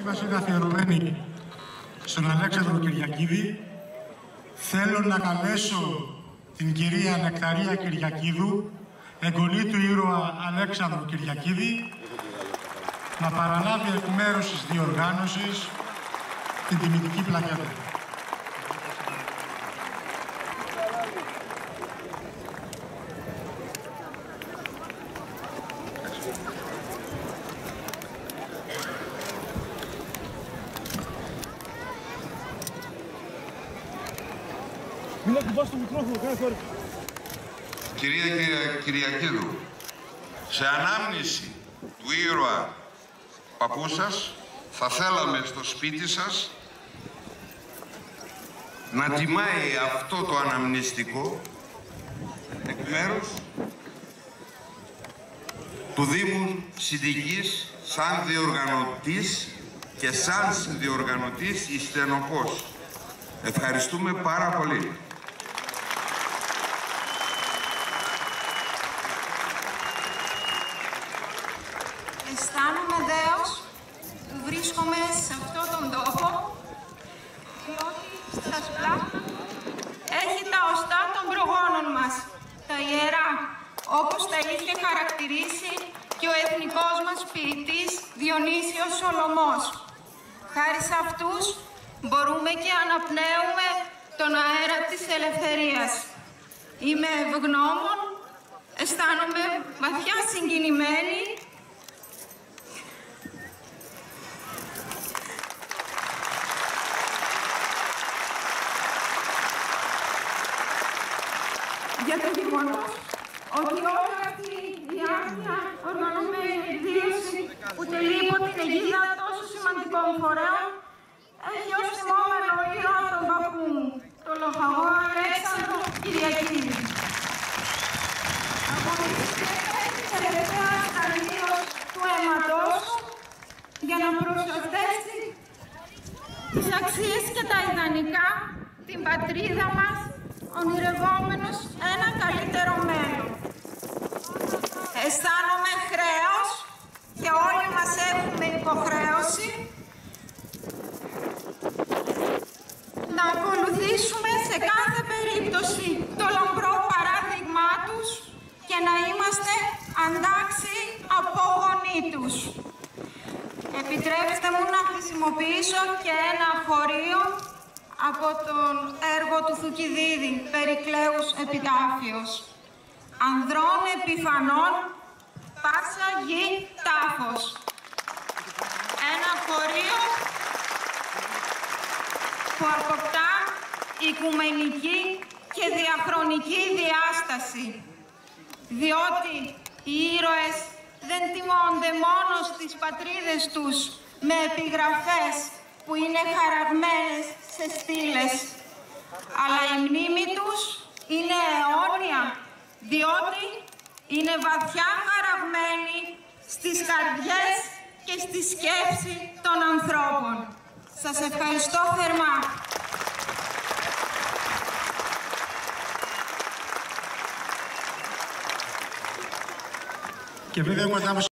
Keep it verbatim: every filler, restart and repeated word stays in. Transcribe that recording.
μας είναι αφιερωμένη στον Αλέξανδρο Κυριακίδη. Θέλω να καλέσω την κυρία Νεκταρία Κυριακίδου, εγγονή του ήρωα Αλέξανδρου Κυριακίδη, να παραλάβει εκ μέρους της διοργάνωσης την τιμητική πλακέτα. Μην ακουμπάς το μικρόφωνο, κάνε χώρα. Κυρία Κυριακίδου, σε ανάμνηση του ήρωα παππού σας, θα θέλαμε στο σπίτι σας να τιμάει αυτό το αναμνηστικό εκ μέρους του Δήμου Συντικής σαν διοργανωτής και σαν συνδιοργανωτής η Στενοπός. Ευχαριστούμε πάρα πολύ. Αισθάνομαι δέος που βρίσκομαι σε αυτόν τον τόπο, διότι στα σπλάχνα έχει τα οστά των προγόνων μας, τα ιερά, όπως τα είχε χαρακτηρίσει και ο εθνικός μας ποιητής Διονύσιος Σολωμός. Χάρη σε αυτούς μπορούμε και αναπνέουμε τον αέρα της ελευθερίας. Είμαι ευγνώμων, αισθάνομαι βαθιά συγκινημένη για το γεγονός ότι όλη αυτή η άθλια οργανωμένη εκδήλωση που τελεί υπό την αιγίδα τόσο σημαντικών φορέων έχει ως θυμόμενο ήρωα τον παππού μου, τον λοχαγό Αλέξανδρο Κυριακίδη. Αγωνίστηκε της τελευταίας καρδίως του αίματος για να προσθέσει τις αξίες και τα ιδανικά, την πατρίδα μας, ονειρευόμενος ένα καλύτερο μέλλον. Αισθάνομαι χρέος και όλοι μας έχουμε υποχρέωση να ακολουθήσουμε σε κάθε περίπτωση το λαμπρό παράδειγμά τους και να είμαστε αντάξιοι απόγονοί τους. Επιτρέψτε μου να χρησιμοποιήσω και ένα χωρίο από τον έργο του Θουκυδίδη, Περικλέους Επιτάφιος. Ανδρών επιφανών, πάσα γη τάφος. Ένα χωρίο που αποκτά οικουμενική και διαχρονική διάσταση. Διότι οι ήρωες δεν τιμώνται μόνο στις πατρίδες τους με επιγραφές που είναι χαραγμένες σε στήλες, αλλά η μνήμη τους είναι αιώνια, διότι είναι βαθιά χαραγμένη στις καρδιές και στη σκέψη των ανθρώπων. Σας ευχαριστώ θερμά. Και επειδή έχουμε